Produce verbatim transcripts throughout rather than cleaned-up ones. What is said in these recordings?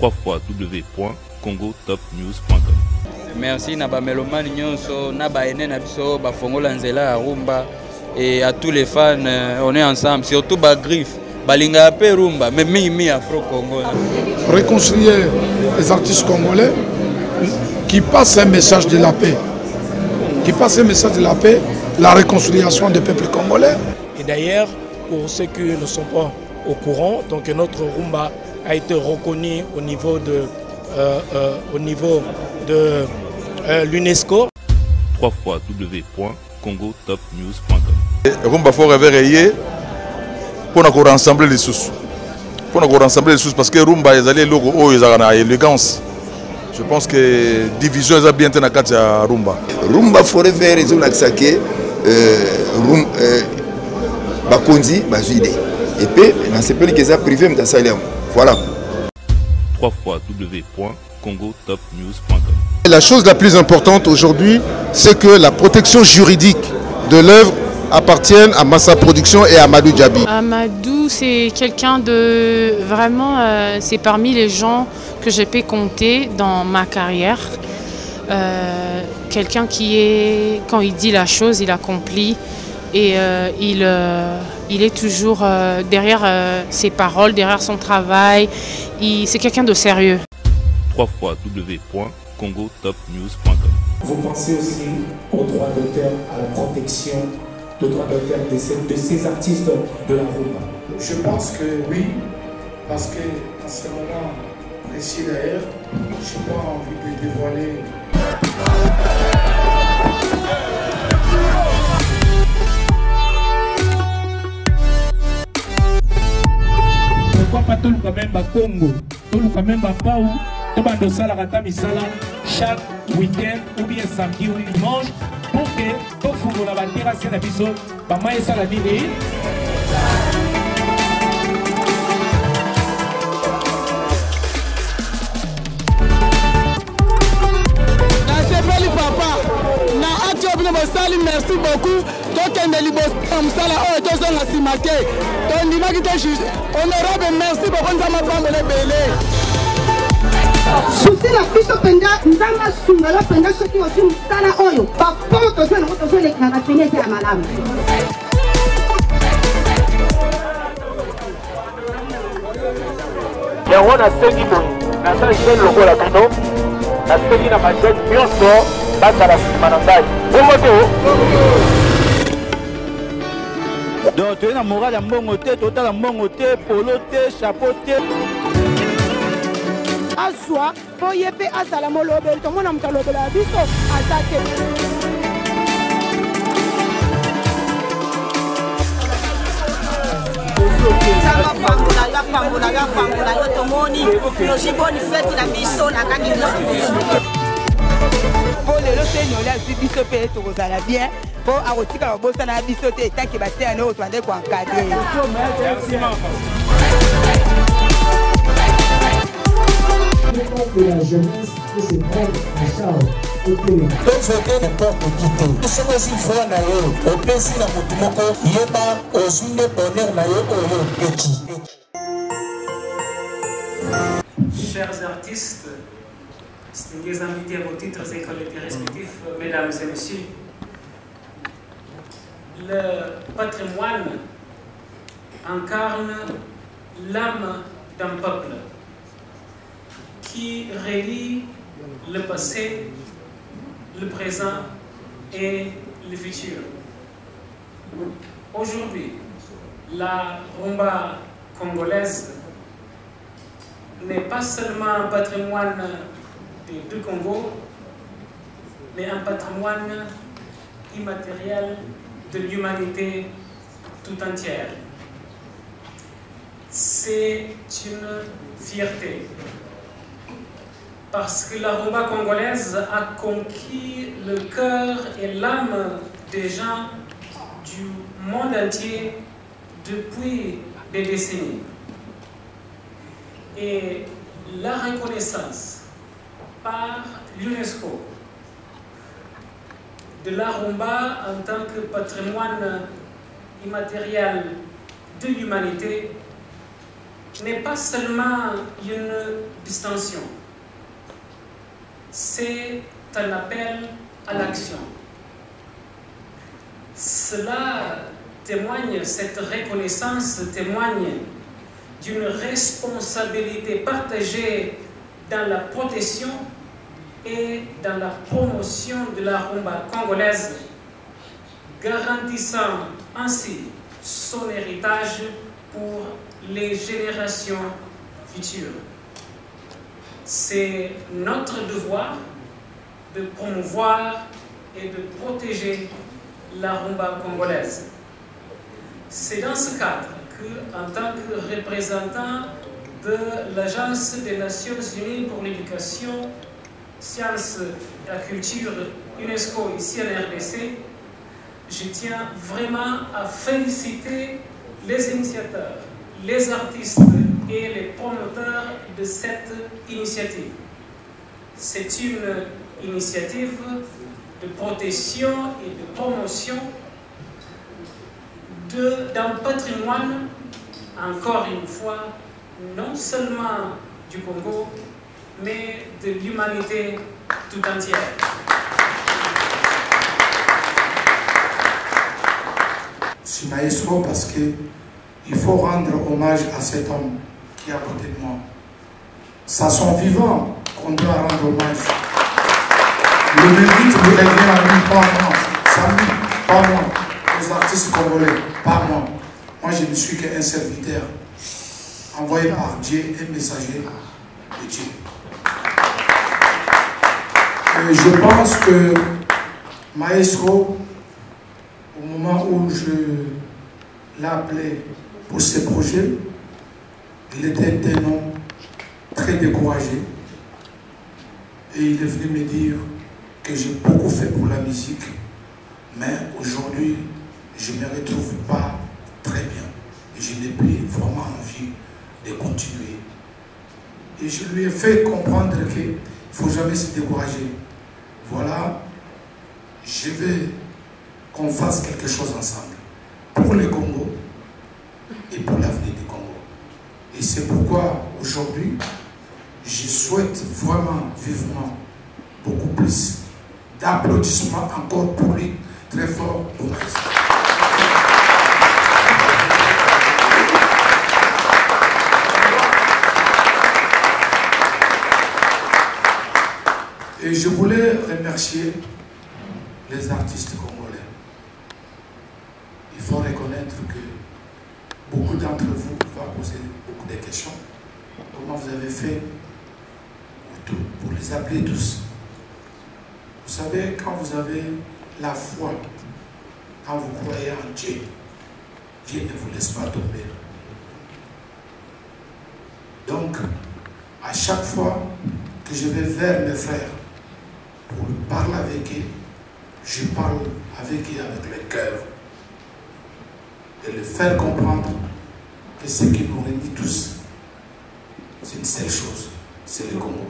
w w w point congo top news point com. Merci na ba melomani nyonso na ba ene na biso ba fongola nzela ya rumba et à tous les fans, on est ensemble, surtout ba griffe balinga pe rumba mais mi mi afro congo. Réconcilier les artistes congolais qui passent un message de la paix, qui passent un message de la paix, la réconciliation des peuples congolais. Et d'ailleurs, pour ceux qui ne sont pas au courant, donc notre rumba a été reconnu au niveau de, euh, euh, au niveau de euh, l'UNESCO. w w w point congo top news point com. Rumba faut réveiller pour nous rassembler les sous. Pour nous rassembler les sous parce que rumba ils allaient logo oh ils ont élégance. Je pense que division est bien dans la ya rumba. Rumba faut réveiller les olaxake rum bakonzi bazide. Et puis dans ces pays qui sont privés dans ça voilà. w w w point congo top news point com. La chose la plus importante aujourd'hui, c'est que la protection juridique de l'œuvre appartienne à Massa Production et à Amadou Djabi. Amadou, c'est quelqu'un de vraiment, euh, c'est parmi les gens que j'ai pu compter dans ma carrière. Euh, quelqu'un qui est, quand il dit la chose, il accomplit et euh, il, euh, il est toujours euh, derrière euh, ses paroles, derrière son travail. C'est quelqu'un de sérieux. w w w point congo top news point com. Vous pensez aussi aux droits d'auteur, à la protection des droits d'auteur de ces, de ces artistes de la rumba? Je pense que oui, parce que à ce moment précis d'ailleurs, je n'ai pas envie de dévoiler. Pourquoi pas tout le quand même à Congo, tout le quand même à Paou? Tout le monde a la misala chaque week-end ou bien samedi ou dimanche pour que tout le monde a la terrasse de biso maman et ça la nini. Merci beaucoup. Donc, merci beaucoup. Souci la biso penda nzanga sunga la penda soki osi mutana oyo papo to na moto le kana fenete ya malamu. Ya wana sengi bon na sa jeune logo la bino na sengi na majette nyonso bata la simana ngai bongo te donc tu es na moral ya mbongo te total mbongo te polo te chapeau te Aswa, pour y aller à Salamolobel, tout le monde a mis le biso à Sake. Pour le loter, nous avons biso payé tout ça la bien. Pour arroter quand on bosse dans la biso, tant qu'il va se faire un autre, on est quoi encadré. Que la jeunesse peut se prendre en charge au télé. Donc voter n'importe qui. Nous sommes aussi frères naïo. Au pays na mutumoko yeba ozunde bonheur naïo oyo eki. Chers artistes, distingués invités à vos titres et qualités respectifs, mesdames et messieurs, le patrimoine incarne l'âme d'un peuple qui relie le passé, le présent et le futur. Aujourd'hui, la rumba congolaise n'est pas seulement un patrimoine du Congo, mais un patrimoine immatériel de l'humanité tout entière. C'est une fierté. Parce que la rumba congolaise a conquis le cœur et l'âme des gens du monde entier depuis des décennies. Et la reconnaissance par l'UNESCO de la rumba en tant que patrimoine immatériel de l'humanité n'est pas seulement une distension. C'est un appel à l'action. Cela témoigne, cette reconnaissance témoigne d'une responsabilité partagée dans la protection et dans la promotion de la rumba congolaise, garantissant ainsi son héritage pour les générations futures. C'est notre devoir de promouvoir et de protéger la rumba congolaise. C'est dans ce cadre que, en tant que représentant de l'Agence des Nations Unies pour l'éducation, sciences et la culture UNESCO ici à la R D C, je tiens vraiment à féliciter les initiateurs, les artistes et les promoteurs de cette initiative. C'est une initiative de protection et de promotion d'un patrimoine, encore une fois, non seulement du Congo, mais de l'humanité tout entière. Je suis maestro parce qu'il faut rendre hommage à cet homme qui est à côté de moi. C'est à son vivant qu'on doit rendre hommage. Le mérite lui revient à lui, pas moi. Ça lui, pas moi. Les artistes congolais, pas moi. Moi, je ne suis qu'un serviteur envoyé par Dieu, un messager de Dieu. Et je pense que Maestro, au moment où je l'ai appelé pour ce projet, il était un homme très découragé. Et il est venu me dire que j'ai beaucoup fait pour la musique, mais aujourd'hui, je ne me retrouve pas très bien. Je n'ai plus vraiment envie de continuer. Et je lui ai fait comprendre qu'il ne faut jamais se décourager. Voilà, je veux qu'on fasse quelque chose ensemble pour le Congo et pour l'avenir du Congo. Et c'est pourquoi aujourd'hui, je souhaite vraiment, vivement, beaucoup plus d'applaudissements encore pour lui, très fort pour nous. Et je voulais remercier les artistes congolais. Il faut reconnaître que beaucoup d'entre vous vont poser beaucoup de questions. Comment vous avez fait pour, tout, pour les appeler tous? Vous savez, quand vous avez la foi, quand vous croyez en Dieu, Dieu ne vous laisse pas tomber. Donc, à chaque fois que je vais vers mes frères, pour parler avec eux, je parle avec eux avec le cœur. Et le faire comprendre que ce qui nous réunit tous, c'est une seule chose, c'est le Congo.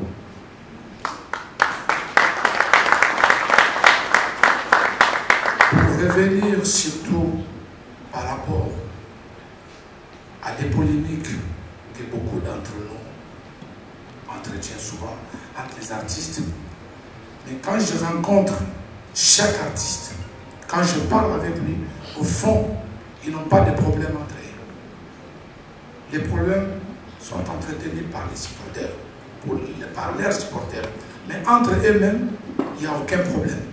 Pour revenir surtout par rapport à des polémiques que beaucoup d'entre nous entretiennent souvent entre les artistes, mais quand je rencontre chaque artiste, quand je parle avec lui, au fond, ils n'ont pas de problème entre eux. Les problèmes sont entretenus par les supporters, pour, par leurs supporters. Mais entre eux-mêmes, il n'y a aucun problème.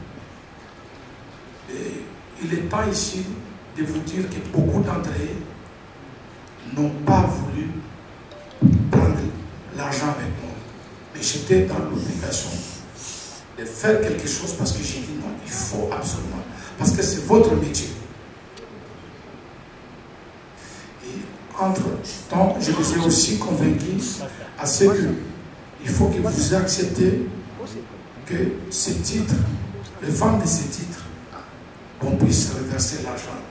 Et il est temps ici de vous dire que beaucoup d'entre eux n'ont pas voulu prendre l'argent avec moi. Mais j'étais dans l'obligation de faire quelque chose parce que j'ai dit non, il faut absolument. Parce que c'est votre métier. Et entre-temps, je vous ai aussi convaincu à ce qu'il faut que vous acceptez que ces titres, les ventes de ces titres, qu'on puisse reverser l'argent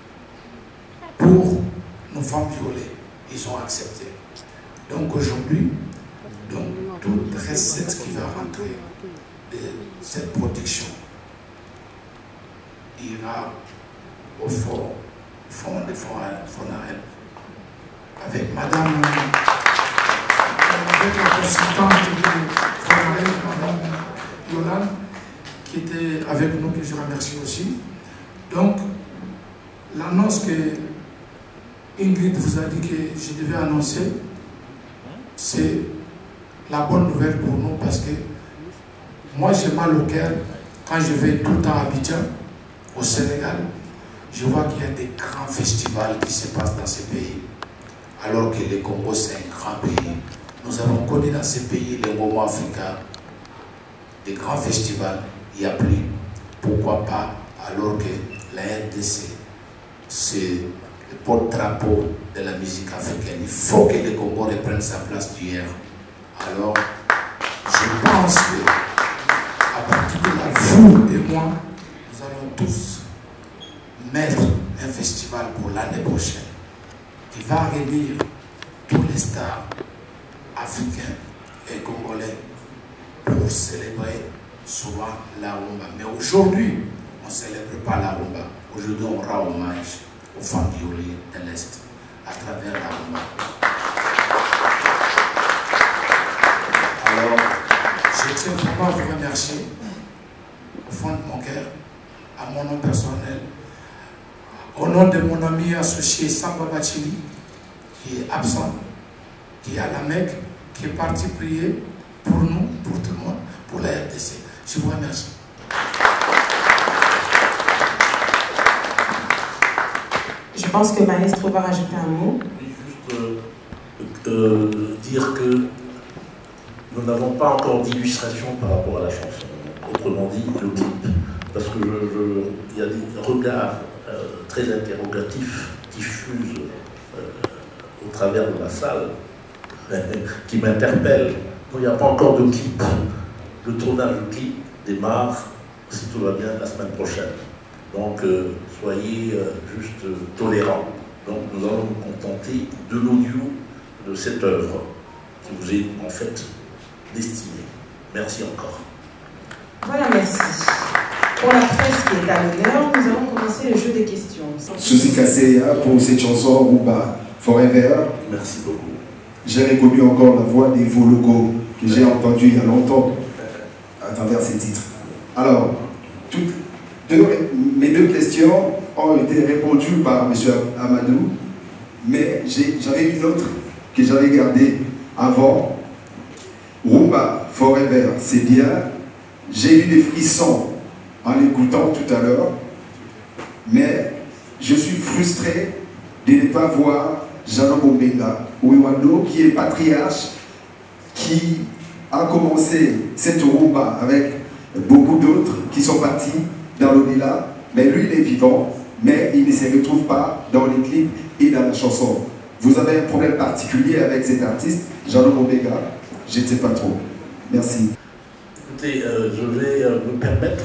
pour nos femmes violées. Ils ont accepté. Donc aujourd'hui, donc, toute recette qui va rentrer de cette production ira au fond, fond de Fonaël, avec Madame avec la consultante de Frédéric, Madame Yolande, qui était avec nous, que je remercie aussi. Donc, l'annonce que Ingrid vous a dit que je devais annoncer, c'est la bonne nouvelle pour nous parce que moi j'ai mal au cœur quand je vais tout le temps à Abidjan, au Sénégal, je vois qu'il y a des grands festivals qui se passent dans ces pays. Alors que le Congo c'est un grand pays. Nous avons connu dans ces pays les moments africains, des grands festivals, il n'y a plus. Pourquoi pas alors que la R D C, c'est le porte-drapeau de la musique africaine. Il faut que le Congo reprenne sa place d'hier. Alors, je pense que à partir de là, vous et moi, nous allons tous mettre un festival pour l'année prochaine qui va réunir tous les stars africains et congolais pour célébrer souvent la rumba. Mais aujourd'hui, on ne célèbre pas la rumba. Aujourd'hui, on rend hommage aux femmes violées de l'Est à travers la rumba. Alors, je tiens vraiment à vous remercier au fond de mon cœur, à mon nom personnel, au nom de mon ami associé Samba Bachili, qui est absent, qui est à la Mecque, qui est parti prier pour nous, pour tout le monde, pour la R D C. Je vous remercie. Je pense que Maestro va rajouter un mot. Juste euh, euh, dire que nous n'avons pas encore d'illustration par rapport à la chanson. Autrement dit, le clip. Parce que il y a des regards euh, très interrogatifs qui fusent euh, au travers de la salle, qui m'interpellent. Il n'y a pas encore de clip. Le tournage du clip démarre, si tout va bien, la semaine prochaine. Donc, euh, soyez euh, juste euh, tolérants. Donc, nous allons nous contenter de l'audio de cette œuvre qui vous est en fait destinée. Merci encore. Voilà, merci. Pour la presse qui est à l'honneur, nous allons commencer le jeu des questions. Suzy Kasseya pour cette chanson Rumba Forever. Merci beaucoup. J'ai reconnu encore la voix des Vologo que j'ai entendue il y a longtemps à travers ces titres. Alors, toutes deux, mes deux questions ont été répondues par M. Amadou, mais j'avais une autre que j'avais gardée avant. Rumba Forever, c'est bien. J'ai eu des frissons en l'écoutant tout à l'heure, mais je suis frustré de ne pas voir Jano Bombenga Ouiwando, qui est patriarche, qui a commencé cette rumba avec beaucoup d'autres qui sont partis dans l'au-delà, mais lui il est vivant, mais il ne se retrouve pas dans les clips et dans la chanson. Vous avez un problème particulier avec cet artiste, Jano Bombenga? Je ne sais pas trop. Merci. Écoutez, euh, je vais euh, me permettre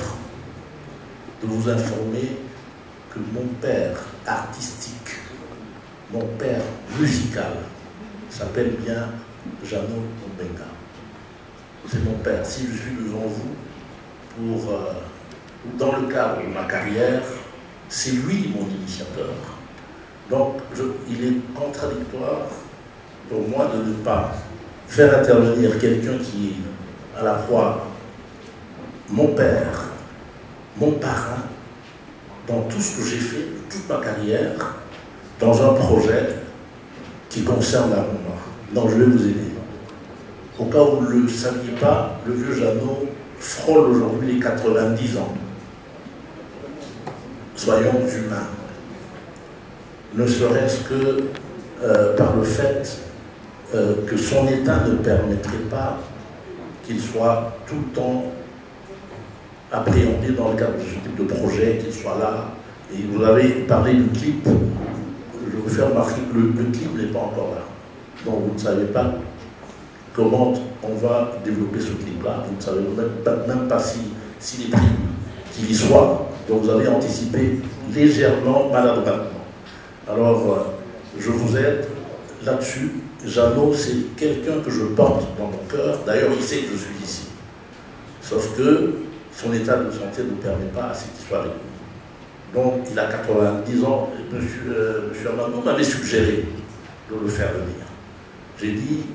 de vous informer que mon père artistique, mon père musical, s'appelle bien Jano Bombenga. C'est mon père. Si je suis devant vous, pour, euh, dans le cadre de ma carrière, c'est lui mon initiateur. Donc, je, il est contradictoire pour moi de ne pas faire intervenir quelqu'un qui est à la fois mon père, mon parrain, dans tout ce que j'ai fait, toute ma carrière, dans un projet qui concerne la rumba. Non, je vais vous aider. Au cas où vous ne le saviez pas, le vieux Jano frôle aujourd'hui les quatre-vingt-dix ans. Soyons humains. Ne serait-ce que euh, par le fait euh, que son état ne permettrait pas qu'il soit tout le temps appréhendé dans le cadre de ce type de projet, qu'il soit là. Et vous avez parlé du clip. Je vous fais remarquer que le, le clip n'est pas encore là. Donc vous ne savez pas comment on va développer ce clip-là. Vous ne savez même pas, même pas si, s'il est pris, qu'il y soit. Donc vous avez anticipé légèrement, maladroitement. Alors, euh, je vous aide là-dessus. Jano, c'est quelqu'un que je porte dans mon cœur. D'ailleurs, il sait que je suis ici. Sauf que son état de santé ne permet pas à cette histoire de lui. Donc, il a quatre-vingt-dix ans. Et monsieur, euh, monsieur Amadou m'avait suggéré de le faire venir. J'ai dit,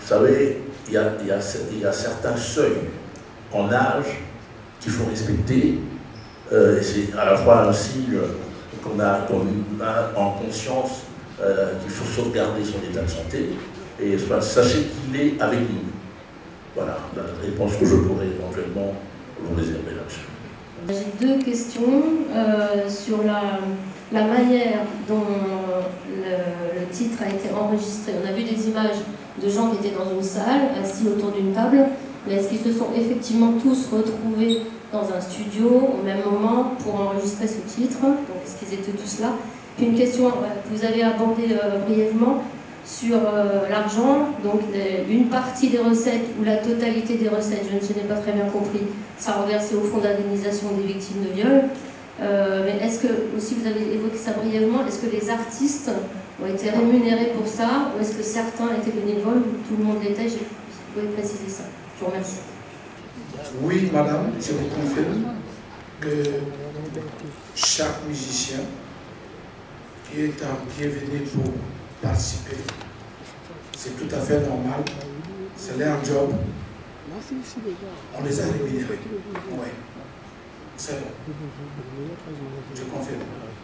savez, il y a, il y a, il y a certains seuils en âge qu'il faut respecter. Euh, et c'est à la fois un signe qu'on a, qu'on a en conscience euh, qu'il faut sauvegarder son état de santé. Et enfin, sachez qu'il est avec nous. Voilà la réponse que je pourrais éventuellement vous réserver là-dessus. J'ai deux questions euh, sur la, la manière dont le, le titre a été enregistré. On a vu des images de gens qui étaient dans une salle, assis autour d'une table, mais est-ce qu'ils se sont effectivement tous retrouvés dans un studio au même moment pour enregistrer ce titre? Donc est-ce qu'ils étaient tous là? Puis une question que vous avez abordée euh, brièvement sur euh, l'argent, donc les, une partie des recettes ou la totalité des recettes, je ne n'ai pas très bien compris, ça reversé au fonds d'indemnisation des victimes de viol. Euh, mais est-ce que, aussi vous avez évoqué ça brièvement, est-ce que les artistes ont été rémunérés pour ça, ou est-ce que certains étaient bénévoles, ou tout le monde l'était? Vous pouvez préciser ça. Je vous remercie. Oui, madame, je vous confirme que chaque musicien qui est un bienvenu pour participer, c'est tout à fait normal, c'est leur job, on les a rémunérés. Oui, c'est bon, je confirme.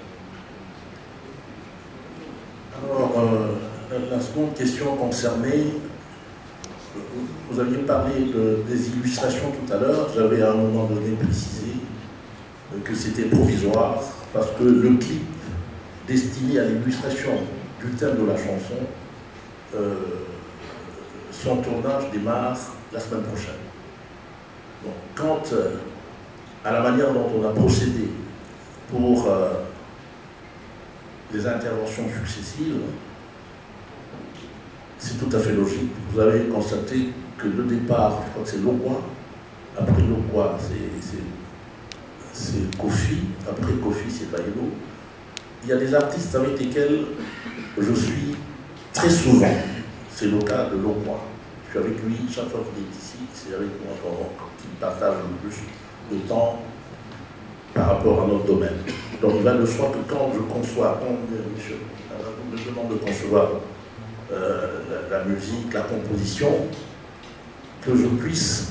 Alors, euh, la seconde question concernait, vous aviez parlé de, des illustrations tout à l'heure, j'avais à un moment donné précisé que c'était provisoire, parce que le clip destiné à l'illustration du thème de la chanson, euh, son tournage démarre la semaine prochaine. Donc, quant euh, à la manière dont on a procédé pour euh, les interventions successives, c'est tout à fait logique. Vous avez constaté que le départ, je crois que c'est Lokwa, après Lokwa, c'est Kofi, après Kofi, c'est Bayelo. Il y a des artistes avec lesquels je suis très souvent. C'est le cas de Lokwa. Je suis avec lui chaque fois qu'il est ici, c'est avec moi qu'il partage le plus de temps par rapport à notre domaine. Donc il va de soi que quand je conçois, quand monsieur me demande de concevoir euh, la, la musique, la composition, que je puisse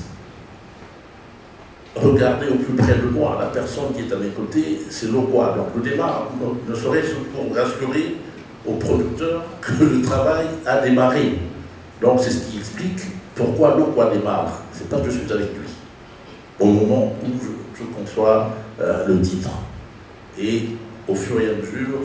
regarder au plus près de moi la personne qui est à mes côtés, c'est Lokwa. Donc le démarre ne serait-ce pour rassurer aux producteurs que le travail a démarré. Donc c'est ce qui explique pourquoi Lokwa démarre. C'est pas que je suis avec lui au moment où je, je conçois euh, le titre. Et au fur et à mesure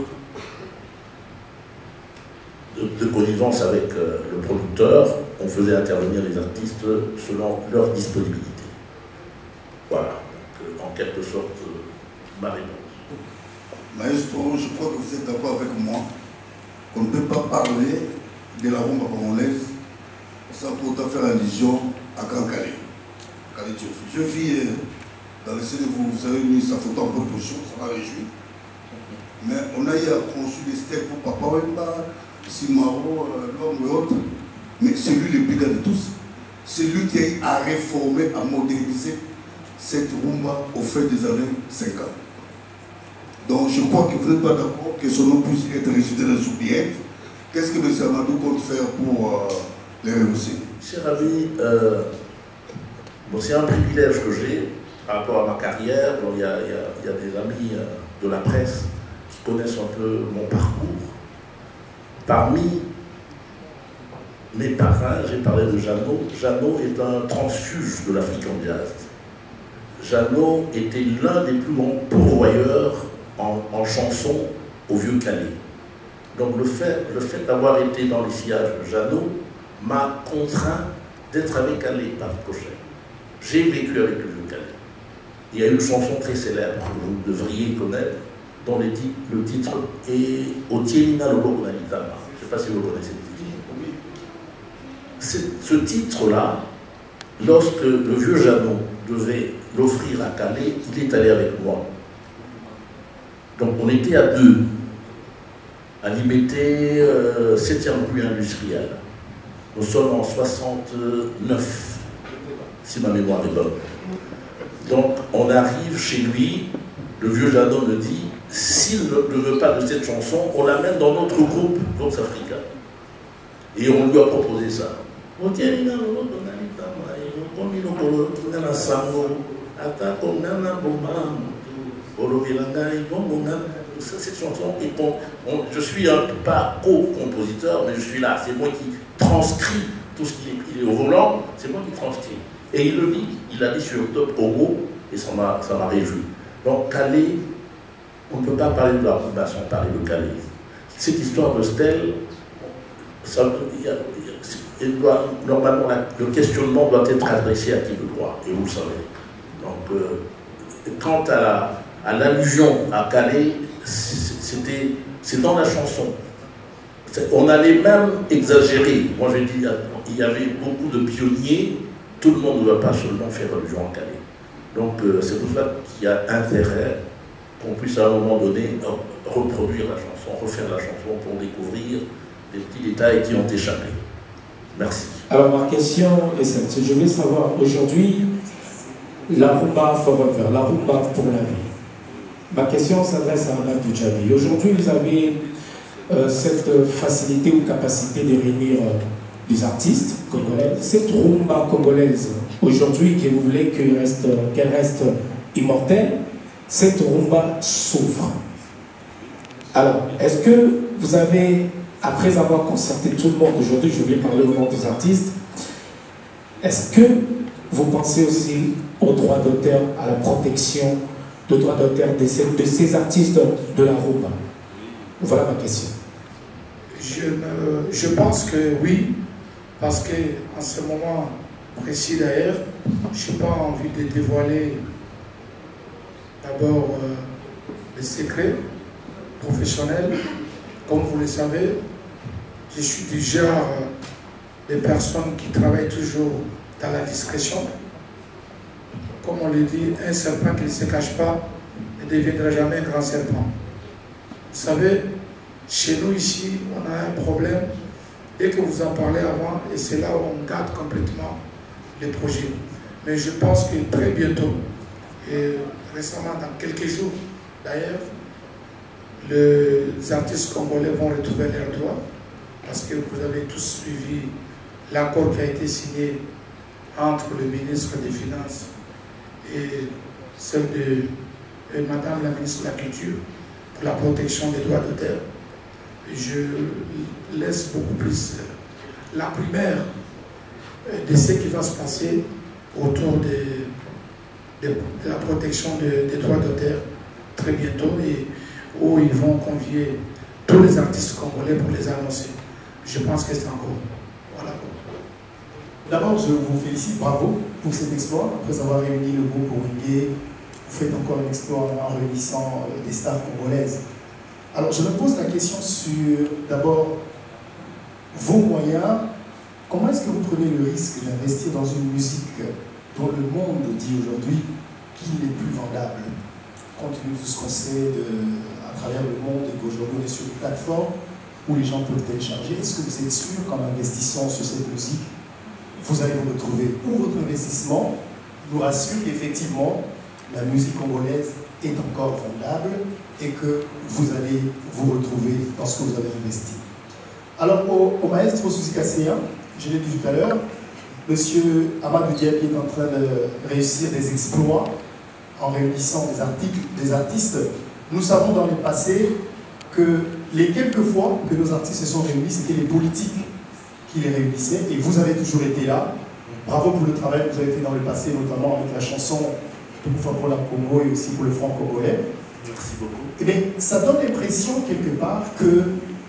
de, de connivence avec euh, le producteur, on faisait intervenir les artistes selon leur disponibilité. Voilà, donc, en quelque sorte, euh, ma réponse. Maestro, je crois que vous êtes d'accord avec moi qu'on ne peut pas parler de la rumba congolaise sans pour autant faire allusion à Grand Calais. Calais je vis dans le ciel, vous, vous avez mis sa photo en proposition, ça m'a réjoui. Mais on a eu à conçu des steaks pour Papa Wemba, Simaro, l'homme et autres. Mais c'est lui le plus grand de tous. C'est lui qui a eu à réformer, à moderniser cette rumba au fait des années cinquante. Donc je crois que vous n'êtes pas d'accord que son nom puisse être rejeté dans les oubliettes. Qu'est-ce que M. Amadou compte faire pour euh, les rehausser? Cher ami, euh, bon, c'est un privilège que j'ai par rapport à ma carrière. Bon, il, y a, il, y a, il y a des amis euh, de la presse qui connaissent un peu mon parcours. Parmi mes parrains, j'ai parlé de Jeannot. Jeannot est un transfuge de l'African Jazz. Jeannot était l'un des plus grands pourvoyeurs en, en chansons au Vieux-Calais. Donc le fait, le fait d'avoir été dans les sillages de Jeannot m'a contraint d'être avec Calais par Cochet. J'ai vécu avec le Vieux-Calais. Il y a une chanson très célèbre que vous devriez connaître, dont le titre, le titre est Otienina Lolo Nalitama. Je ne sais pas si vous connaissez le titre. Ce titre-là, lorsque le vieux Jeannot devait l'offrir à Calais, il est allé avec moi. Donc on était à deux, à l'I B T euh, septième rue industrielle. Nous sommes en soixante-neuf, si ma mémoire est bonne. Donc on arrive chez lui, le vieux Jeannot me dit, s'il ne veut pas de cette chanson, on l'amène dans notre groupe, Vox Africa. Et on lui a proposé ça. Otienga loloto na litama e okomi lokolo tunga na sango ata konga na bomba olobela ngai bongo nga cette chanson et bon, bon, je suis un pas co-compositeur mais je suis là, c'est moi qui transcris tout ce qui est, il est au volant, c'est moi qui transcris et il le dit, il a dit sur Top Congo et ça m'a ça m'a réjoui. Donc Calais, on ne peut pas parler de la rumba sans parler de Calais. Cette histoire de stèle, ça, il y a, il doit, normalement, le questionnement doit être adressé à qui de droit, et vous le savez. Donc, euh, quant à l'allusion à, à Calais, c'était, c'est dans la chanson. On allait même exagérer. Moi, j'ai dit, il y avait beaucoup de pionniers, tout le monde ne va pas seulement faire allusion à Calais. Donc, euh, c'est pour ça qu'il y a intérêt qu'on puisse à un moment donné reproduire la chanson, refaire la chanson pour découvrir des petits détails qui ont échappé. Merci. Alors ma question est celle, je voulais savoir aujourd'hui, la rumba forever, la rumba pour la vie. Ma question s'adresse à Mme Djabi. Aujourd'hui, vous avez euh, cette facilité ou capacité de réunir euh, des artistes congolais. Cette rumba congolaise, aujourd'hui, que vous voulez qu'elle reste, qu'elle reste immortelle, cette rumba souffre. Alors, est-ce que vous avez, après avoir concerté tout le monde, aujourd'hui je vais parler au nom des artistes, est-ce que vous pensez aussi au droit d'auteur, à la protection de droits d'auteur de ces, de ces artistes de la rumba? Voilà ma question. Je, me, je pense que oui, parce qu'en ce moment précis d'ailleurs, je n'ai pas envie de dévoiler d'abord euh, les secrets professionnels. Comme vous le savez, je suis du genre de personnes qui travaillent toujours dans la discrétion. Comme on le dit, un serpent qui ne se cache pas ne deviendra jamais un grand serpent. Vous savez, chez nous ici, on a un problème. Dès que vous en parlez avant, et c'est là où on garde complètement les projets. Mais je pense que très bientôt, et récemment, dans quelques jours d'ailleurs, les artistes congolais vont retrouver leurs droits, parce que vous avez tous suivi l'accord qui a été signé entre le ministre des Finances et celle de et Madame la ministre de la Culture pour la protection des droits d'auteur. Je laisse beaucoup plus la primaire de ce qui va se passer autour de, de, de la protection de, des droits d'auteur très bientôt, et où ils vont convier tous les artistes congolais pour les annoncer. Je pense que c'est encore. Voilà. D'abord, je vous félicite, bravo pour cet exploit. Après avoir réuni le groupe Oringué, vous faites encore un exploit en réunissant des stars congolaises. Alors, je me pose la question sur, d'abord, vos moyens. Comment est-ce que vous prenez le risque d'investir dans une musique dont le monde dit aujourd'hui qu'il n'est plus vendable, compte tenu de ce qu'on sait de, à travers le monde, et qu'aujourd'hui on est sur une plateforme où les gens peuvent télécharger? Est-ce que vous êtes sûr qu'en investissant sur cette musique, vous allez vous retrouver, ou votre investissement nous rassure qu'effectivement la musique congolaise est encore vendable et que vous allez vous retrouver dans ce que vous avez investi? Alors au, au maestro Susi Kasseya, je l'ai dit tout à l'heure, monsieur Amadou Diaby est en train de réussir des exploits en réunissant des, articles, des artistes. Nous savons dans le passé que les quelques fois que nos artistes se sont réunis, c'était les politiques qui les réunissaient, et vous avez toujours été là. Bravo pour le travail que vous avez fait dans le passé, notamment avec la chanson Tout fois pour la Congo et aussi pour le franc congolais. Merci beaucoup. Eh bien, ça donne l'impression quelque part que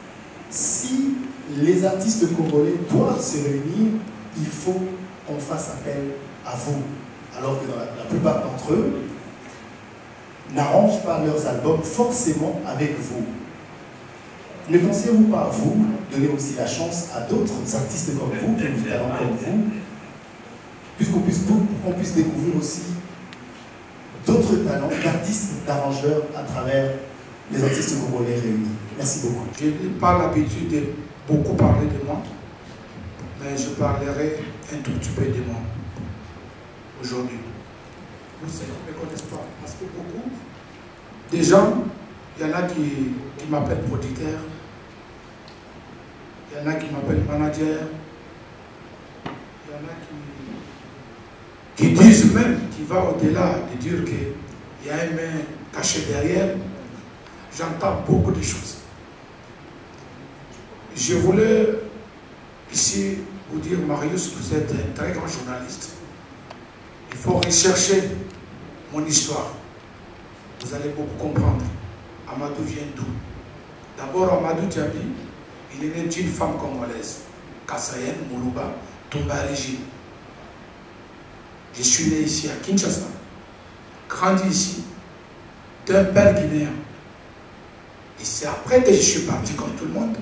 si les artistes congolais doivent se réunir, il faut qu'on fasse appel à vous. Alors que dans la, la plupart d'entre eux n'arrangent pas leurs albums forcément avec vous. Ne pensez-vous pas, vous, donner aussi la chance à d'autres artistes comme vous, qui ont du talent comme vous, puisqu'on puisse, pour qu'on puisse découvrir aussi d'autres talents d'artistes, d'arrangeurs à travers les artistes congolais réunis? Merci beaucoup. Je n'ai pas l'habitude de beaucoup parler de moi, mais je parlerai un tout petit peu de moi aujourd'hui. Pour ceux qui ne me connaissent pas, parce que beaucoup des gens, il y en a qui, qui m'appellent producteur, il y en a qui m'appellent manager, qui, qui disent même, qui va au-delà de dire qu'il y a une main cachée derrière. J'entends beaucoup de choses. Je voulais ici vous dire, Marius, vous êtes un très grand journaliste. Il faut rechercher mon histoire. Vous allez beaucoup comprendre. Amadou vient d'où? D'abord, Amadou Diaby, il est né d'une femme congolaise, Kassayen, Moulouba, Toumba Régime. Je suis né ici à Kinshasa, grandi ici, d'un père guinéen. Et c'est après que je suis parti comme tout le monde.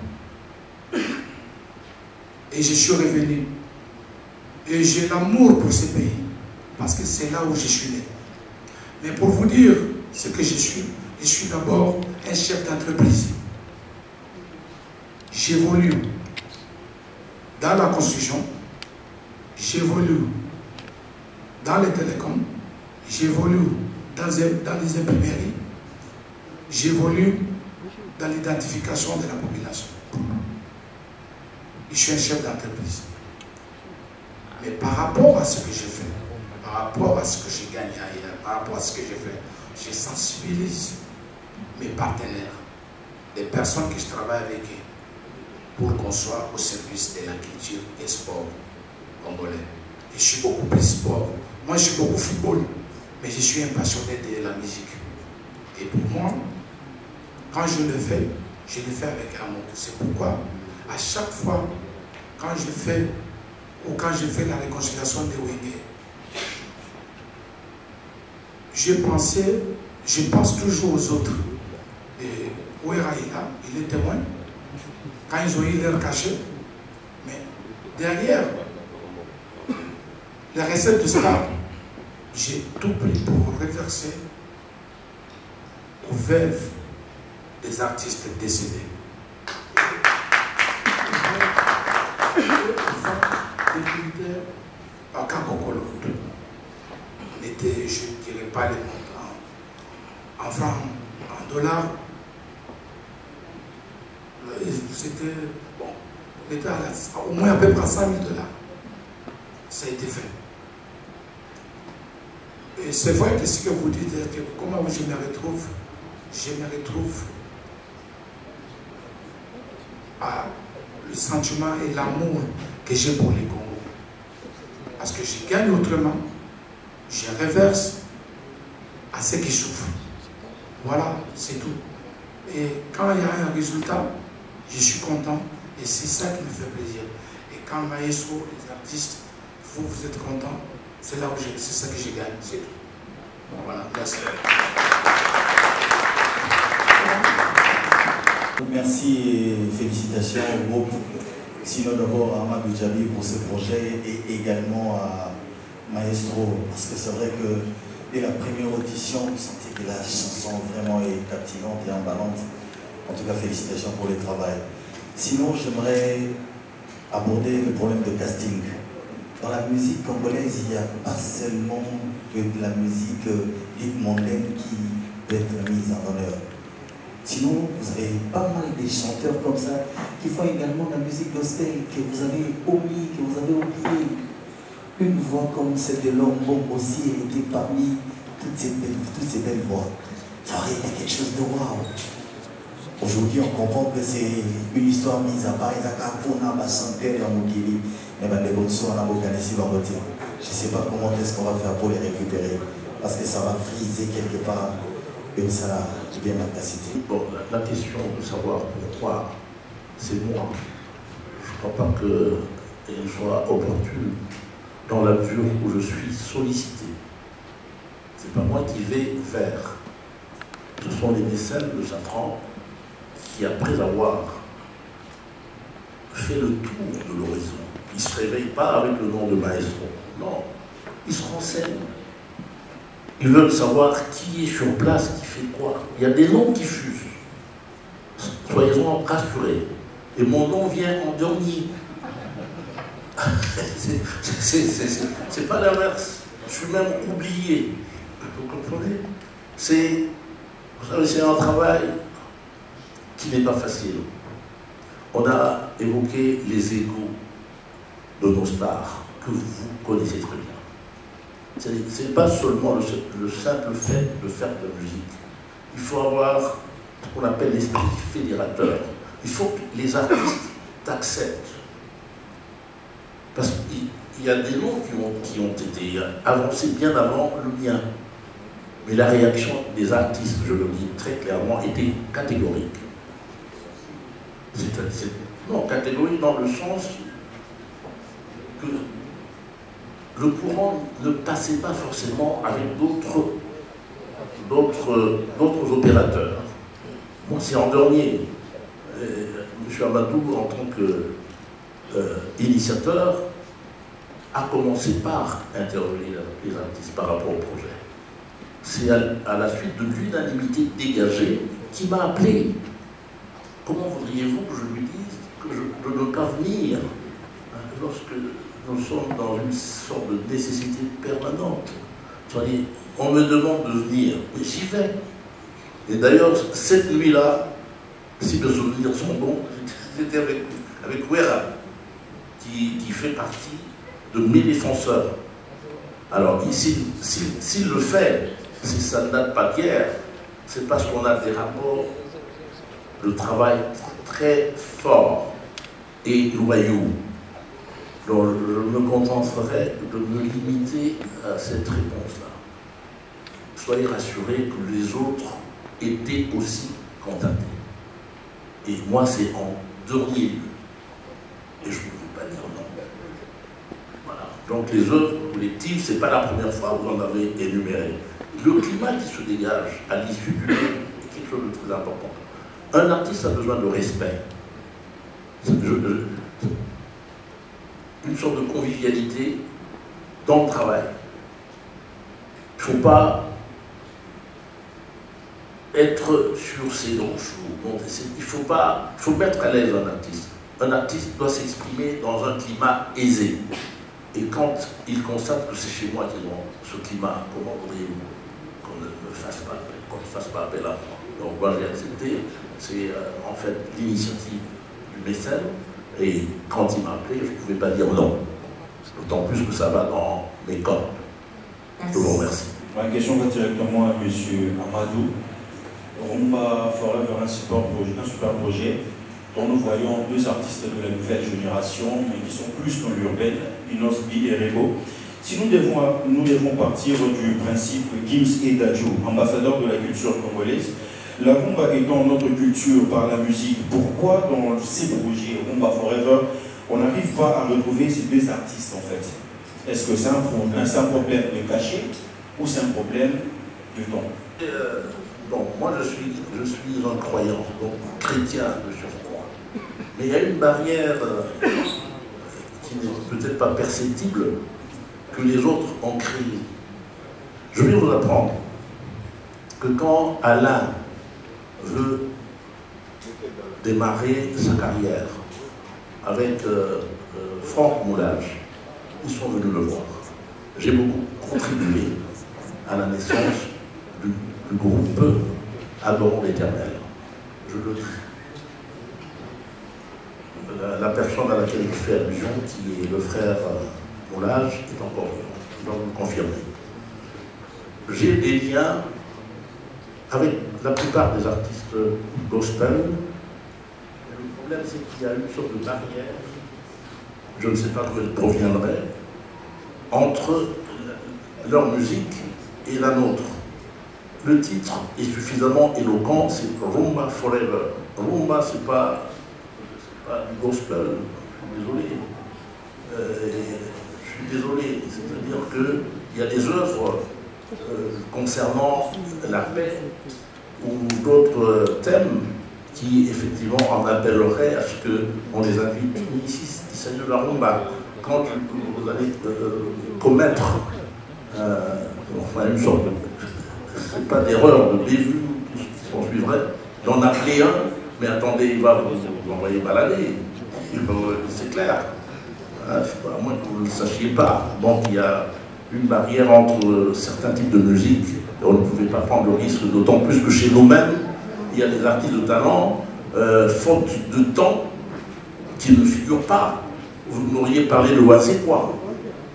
Et je suis revenu. Et j'ai l'amour pour ce pays, parce que c'est là où je suis né. Mais pour vous dire ce que je suis, je suis d'abord un chef d'entreprise. J'évolue dans la construction, j'évolue dans les télécoms, j'évolue dans, dans les imprimeries, j'évolue dans l'identification de la population. Je suis un chef d'entreprise. Mais par rapport à ce que je fais, par rapport à ce que j'ai gagné ailleurs, par rapport à ce que j'ai fait, je sensibilise mes partenaires, les personnes que je travaille avec eux, pour qu'on soit au service de la culture et sport congolais. Je suis beaucoup plus sport. Moi, je suis beaucoup football, mais je suis un passionné de la musique. Et pour moi, quand je le fais, je le fais avec amour. C'est pourquoi, à chaque fois, quand je fais, ou quand je fais la réconciliation de Wenge, je pensais, je pense toujours aux autres. Et Ouera est là, il est témoin. Quand ils ont eu leur cachet, mais derrière les recettes de ça, j'ai tout pris pour reverser aux veuves des artistes décédés. À Kakokolo, on était, je ne dirais pas les montants, en francs, en dollars. C'était, bon, on était à la, au moins à peu près cent mille dollars. Ça a été fait. Et c'est vrai que ce que vous dites, que comment je me retrouve, je me retrouve à le sentiment et l'amour que j'ai pour les Congo. Parce que je gagne autrement, je reverse à ceux qui souffrent. Voilà, c'est tout. Et quand il y a un résultat, je suis content et c'est ça qui me fait plaisir. Et quand Maestro, les artistes, vous, vous êtes contents, c'est là où c'est ça que je gagne, c'est tout. Voilà, merci. Merci et félicitations au groupe. Sinon d'abord à Amadou Diaby pour ce projet et également à Maestro, parce que c'est vrai que dès la première audition, vous sentez que la chanson vraiment est captivante et emballante. En tout cas, félicitations pour le travail. Sinon, j'aimerais aborder le problème de casting. Dans la musique congolaise, il n'y a pas seulement que de la musique dite mondaine qui peut être mise en honneur. Sinon, vous avez pas mal de chanteurs comme ça qui font également la musique gospel que vous avez omis, que vous avez oublié. Une voix comme celle de Lombo aussi était parmi toutes ces belles, toutes ces belles voix. Ça aurait été quelque chose de waouh. Aujourd'hui, on comprend que c'est une histoire mise à part. Je ne sais pas comment est-ce qu'on va faire pour les récupérer, parce que ça va friser quelque part et ça a bien la capacité. Bon, la, la question de savoir pourquoi c'est moi, je ne crois pas qu'elle soit opportune dans la mesure où je suis sollicité. Ce n'est pas moi qui vais vers. Ce sont les mécènes de Satran qui, après avoir fait le tour de l'horizon, ils ne se réveillent pas avec le nom de Maestro. Non, ils se renseignent. Ils veulent savoir qui est sur place, qui fait quoi. Il y a des noms qui fusent. Soyez-en rassurés. Et mon nom vient en dernier. C'est pas l'inverse. Je suis même oublié. Vous comprenez? C'est, vous savez, c'est un travail qui n'est pas facile. On a évoqué les égos de nos stars, que vous connaissez très bien. Ce n'est pas seulement le, le simple fait de faire de la musique. Il faut avoir ce qu'on appelle l'esprit fédérateur. Il faut que les artistes t'acceptent. Parce qu'il y a des noms qui ont, qui ont été avancés bien avant le mien. Mais la réaction des artistes, je le dis très clairement, était catégorique. C'est, c'est, non, catégorique dans le sens que le courant ne passait pas forcément avec d'autres, d'autres, d'autres opérateurs. Moi, c'est en dernier. Euh, M. Amadou, en tant qu'initiateur, euh, a commencé par interroger les artistes par rapport au projet. C'est à, à la suite de l'unanimité dégagée qui m'a appelé. Comment voudriez-vous que je lui dise que je, je ne peux pas venir lorsque nous sommes dans une sorte de nécessité permanente? On me demande de venir, mais j'y vais. Et d'ailleurs, cette nuit-là, si mes souvenirs sont bons, j'étais avec, avec Wera, qui, qui fait partie de mes défenseurs. Alors, s'il si, si, le fait, si ça ne date pas d'hier, c'est parce qu'on a des rapports de travail très forts et loyaux. Donc, je me contenterai de me limiter à cette réponse-là. Soyez rassurés que les autres étaient aussi contactés. Et moi, c'est en dernier lieu. Et je ne peux pas dire non. Voilà. Donc, les œuvres collectives, ce n'est pas la première fois que vous en avez énuméré. Le climat qui se dégage à l'issue du livre est quelque chose de très important. Un artiste a besoin de respect. Je, je, une sorte de convivialité dans le travail. Il ne faut pas être sur ses hanches. Il faut pas, il faut mettre à l'aise un artiste. Un artiste doit s'exprimer dans un climat aisé. Et quand il constate que c'est chez moi qu'ils ont ce climat, comment voudriez-vous qu'on ne me fasse pas, qu'on ne fasse pas appel à moi? Donc moi j'ai accepté. C'est euh, en fait l'initiative du mécène. Et quand il m'a appelé, je ne pouvais pas dire non. D'autant plus que ça va dans mes cordes. Je vous remercie. Ma question va directement à M. Amadou. Rumba Forever, un super projet, un super projet dont nous voyons deux artistes de la nouvelle génération, mais qui sont plus dans l'urbaine, Inosbi et Rebo. Si nous devons, nous devons partir du principe Gims et Dadju, ambassadeurs de la culture congolaise, la rumba étant notre culture par la musique, pourquoi dans ces projets Rumba Forever, on n'arrive pas à retrouver ces deux artistes en fait? Est-ce que c'est un, un problème de cachet ou c'est un problème de temps? euh, Donc moi je suis, je suis un croyant, donc chrétien de surcroît. Mais il y a une barrière euh, qui n'est peut-être pas perceptible que les autres ont créée. Je vais vous apprendre que quand Alain veut démarrer sa carrière avec euh, euh, Franck Moulage, ils sont venus le voir. J'ai beaucoup contribué à la naissance du, du groupe Adorons l'Éternel. Je le dis. La, la personne à laquelle je fais allusion, qui est le frère euh, Moulage, est encore vivant. Je dois vous le confirmer. J'ai des liens avec la plupart des artistes gospel. Le problème, c'est qu'il y a une sorte de barrière, je ne sais pas d'où elle proviendrait, entre leur musique et la nôtre. Le titre est suffisamment éloquent, c'est Rumba Forever. Rumba, c'est pas, pas du gospel, je suis désolé. Euh, je suis désolé, c'est-à-dire qu'il y a des œuvres euh, concernant la paix ou d'autres thèmes qui effectivement en appelleraient à ce qu'on les invite. Mais ici, il s'agit de la rumba. Quand vous allez euh, commettre euh, enfin, une sorte de... c'est pas d'erreur de bévue qui s'en suivrait, d'en appeler un, mais attendez, il va vous, vous envoyer balader. C'est clair. Voilà, à moins que vous ne le sachiez pas. Donc il y a une barrière entre certains types de musique. On ne pouvait pas prendre le risque, d'autant plus que chez nous-mêmes, il y a des artistes de talent, euh, faute de temps, qui ne figurent pas. Vous m'auriez parlé de Wasekwa.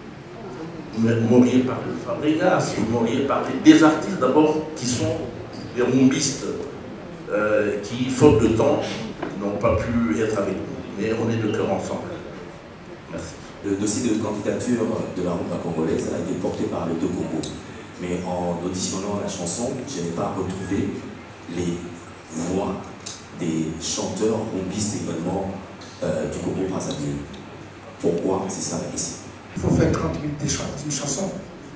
m'auriez parlé de Fabregas, vous m'auriez parlé des artistes d'abord qui sont des rumbistes, euh, qui, faute de temps, n'ont pas pu être avec nous. Mais on est de cœur ensemble. Merci. Le dossier de candidature de la rumba congolaise a été porté par les deux Congos. Mais en auditionnant la chanson, je n'ai pas retrouvé les voix des chanteurs rumbistes également euh, du Congo Brazzaville. Pourquoi? C'est ça la question. Il faut faire trente minutes d'une chanson.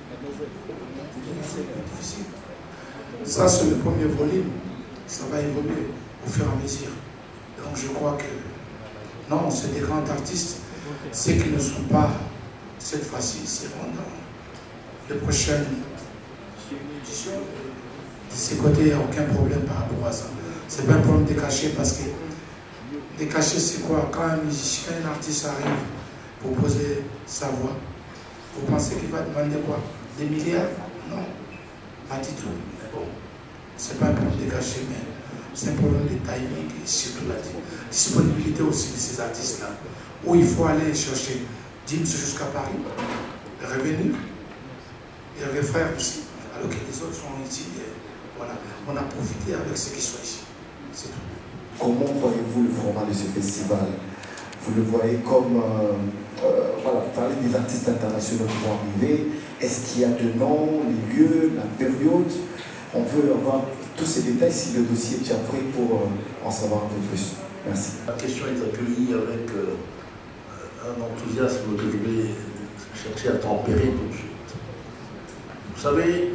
C'est difficile. Ça, c'est le premier volume. Ça va évoluer au fur et à mesure. Donc je crois que non, c'est des grands artistes. Ceux qui ne sont pas cette fois-ci, c'est dans les prochaines éditions. De ces côtés, il n'y a aucun problème par rapport à ça. C'est pas un problème de cacher parce que des cachets, c'est quoi? Quand un musicien, un artiste arrive pour poser sa voix, vous pensez qu'il va demander quoi? Des milliards? Non, pas du tout. Mais bon, c'est pas un problème de cacher, mais c'est un problème de timing et surtout la disponibilité aussi de ces artistes-là. Où il faut aller chercher Dims jusqu'à Paris, revenir, et les frères aussi, alors que les autres sont ici. Et voilà, on a profité avec ceux qui sont ici. C'est tout. Comment voyez-vous le format de ce festival? Vous le voyez comme, euh, euh, voilà, parler des artistes internationaux qui vont arriver. Est-ce qu'il y a de noms, les lieux, la période? On veut avoir tous ces détails si le dossier est déjà prêt pour euh, en savoir un peu plus. Merci. La question est accueillie avec euh, un enthousiasme que je vais chercher à tempérer tout de suite. Vous savez,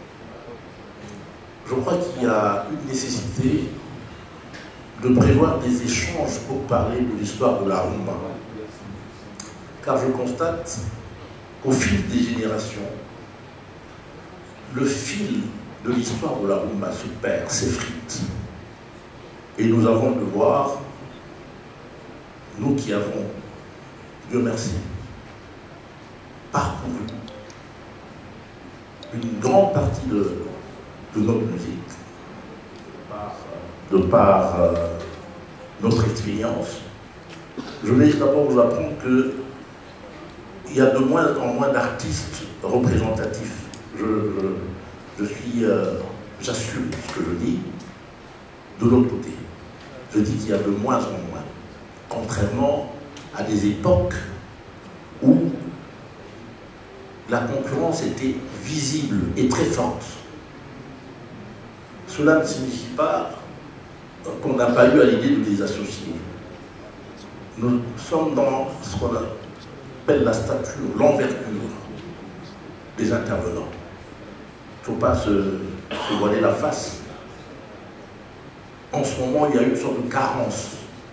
je crois qu'il y a une nécessité de prévoir des échanges pour parler de l'histoire de la rumba. Car je constate qu'au fil des générations, le fil de l'histoire de la rumba se perd, s'effrite. Et nous avons le devoir, nous qui avons, Dieu merci, parcouru une grande partie de, de notre musique, de par euh, notre expérience. Je vais d'abord vous apprendre qu'il y a de moins en moins d'artistes représentatifs. Je, je, je suis, euh, j'assume ce que je dis. De l'autre côté, je dis qu'il y a de moins en moins, contrairement à des époques où la concurrence était visible et très forte. Cela ne signifie pas qu'on n'a pas eu à l'idée de les associer. Nous sommes dans ce qu'on appelle la stature, l'envergure des intervenants. Il ne faut pas se, se voiler la face. En ce moment, il y a une sorte de carence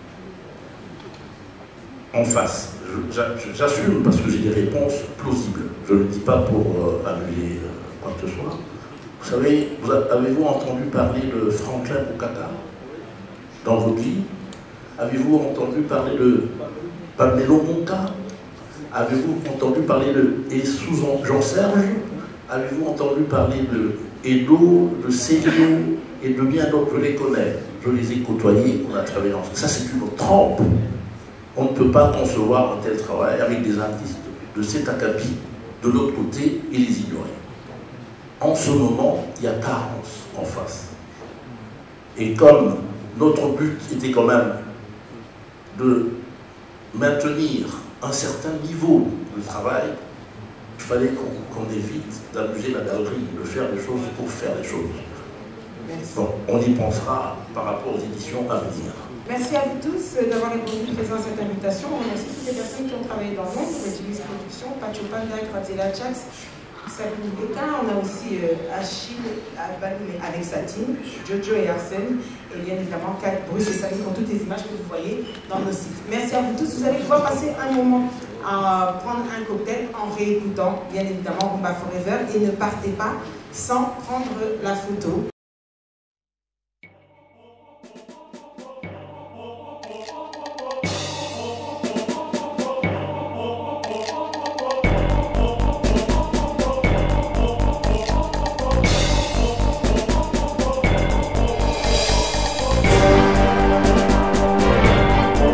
en face. J'assume parce que j'ai des réponses plausibles. Je ne le dis pas pour euh, annuler euh, quoi que ce soit. Vous savez, vous avez-vous entendu parler de Franklin Bukata dans vos vies? Avez-vous entendu parler de Pamelo Monka? Avez-vous entendu parler de Essou Jean-Serge? Avez-vous entendu parler de Edo, de Célio et de bien d'autres? Je les connais, je les ai côtoyés, on a travaillé ensemble. Ça, c'est une trempe. On ne peut pas concevoir un tel travail avec des artistes de cet acabit de l'autre côté et les ignorer. En ce moment, il y a carence en face. Et comme notre but était quand même de maintenir un certain niveau de travail, il fallait qu'on qu'on évite d'amuser la galerie, de faire des choses pour faire des choses. Donc, on y pensera par rapport aux éditions à venir. Merci à vous tous d'avoir répondu présent à cette invitation. On remercie toutes les personnes qui ont travaillé dans le monde, pour Edwis Productions, Pacho Panda, Grazela Jax, Sabine Beka. On a aussi euh, Achille Albalou avec sa team, Jojo et Arsène, et bien évidemment Kat, Bruce et Sabine pour toutes les images que vous voyez dans nos sites. Merci à vous tous. Vous allez pouvoir passer un moment à prendre un cocktail en réécoutant, bien évidemment, Rumba Forever, et ne partez pas sans prendre la photo.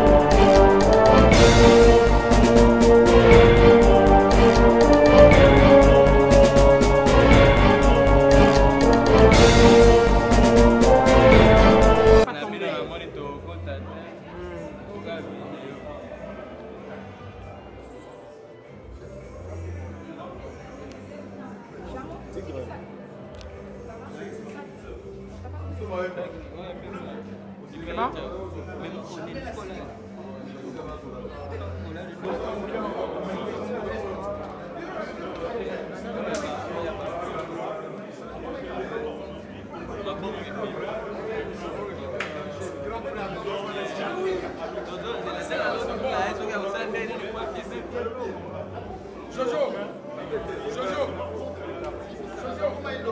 We'll be right back. Jojo, Jojo, Jojo, comment il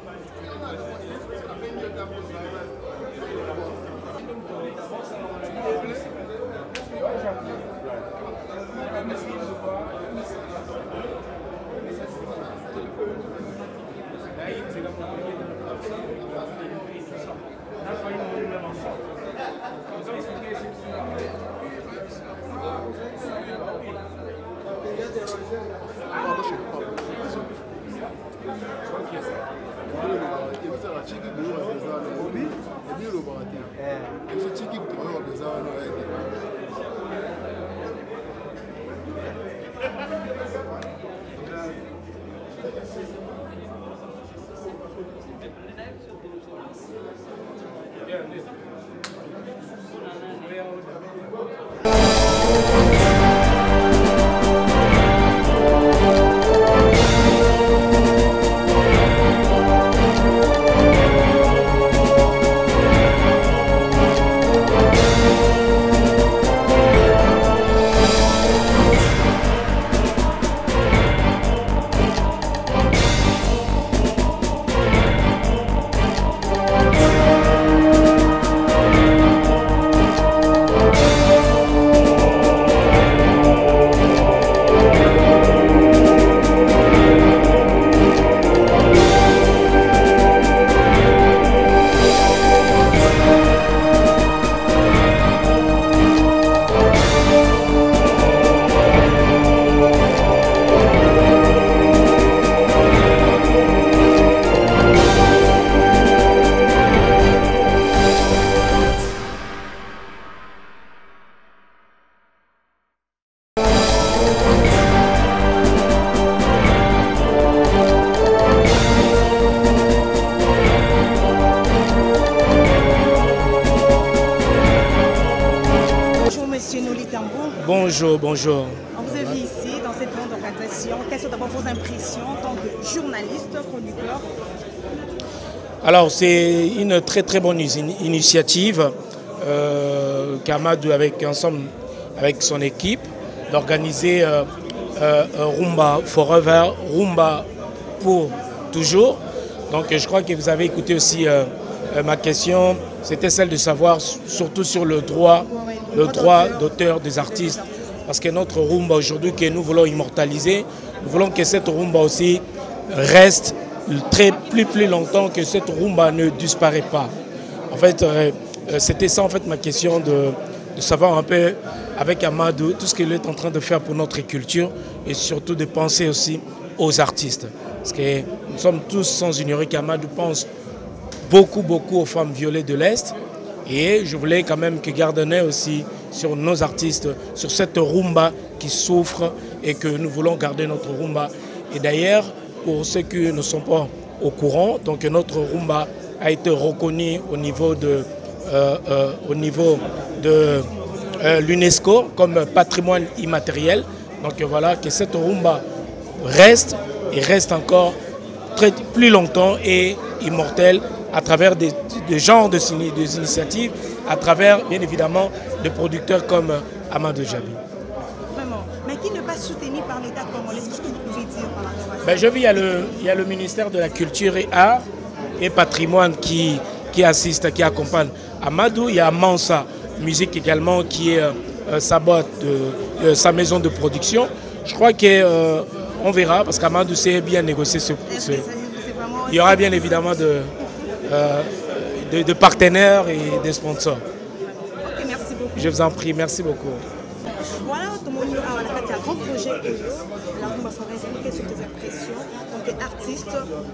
Bonjour, bonjour. On vous a vu ici, dans cette grande organisation. Quelles sont d'abord vos impressions en tant que journaliste, chroniqueur? Alors, c'est une très très bonne initiative euh, qu'Amadou, avec, ensemble avec son équipe, d'organiser euh, euh, Rumba Forever, Rumba pour toujours. Donc, je crois que vous avez écouté aussi euh, ma question. C'était celle de savoir surtout sur le droit, le droit d'auteur des artistes. Parce que notre rumba aujourd'hui que nous voulons immortaliser, nous voulons que cette rumba aussi reste très, plus, plus longtemps, que cette rumba ne disparaît pas. En fait, euh, c'était ça en fait ma question de, de savoir un peu avec Amadou tout ce qu'il est en train de faire pour notre culture et surtout de penser aussi aux artistes. Parce que nous sommes tous sans ignorer qu'Amadou pense beaucoup, beaucoup aux femmes violées de l'Est. Et je voulais quand même que Gardonnet aussi sur nos artistes, sur cette rumba qui souffre et que nous voulons garder notre rumba. Et d'ailleurs, pour ceux qui ne sont pas au courant, donc notre rumba a été reconnu au niveau de, euh, euh, au niveau de euh, l'UNESCO comme patrimoine immatériel. Donc voilà, que cette rumba reste et reste encore très, plus longtemps et immortelle à travers des, des genres de, des initiatives, à travers bien évidemment des producteurs comme Amadou Djabi. Vraiment. Mais qui n'est pas soutenu par l'État congolais? Qu'est-ce que vous pouvez dire par rapport à ça? Ben, je vis, il y, a le, il y a le ministère de la Culture et Arts et Patrimoine qui, qui assiste, qui accompagne Amadou. Il y a Mansa Musique également qui est euh, sa boîte, de, euh, sa maison de production. Je crois qu'on euh, verra parce qu'Amadou sait bien négocier ce, ce... Il y aura bien évidemment de... Euh, de, de partenaires et des sponsors. Okay, merci beaucoup. Je vous en prie, merci beaucoup. Voilà, tout le monde a un grand projet et la rumba foraise. Quelles sont tes impressions en tant qu'artiste?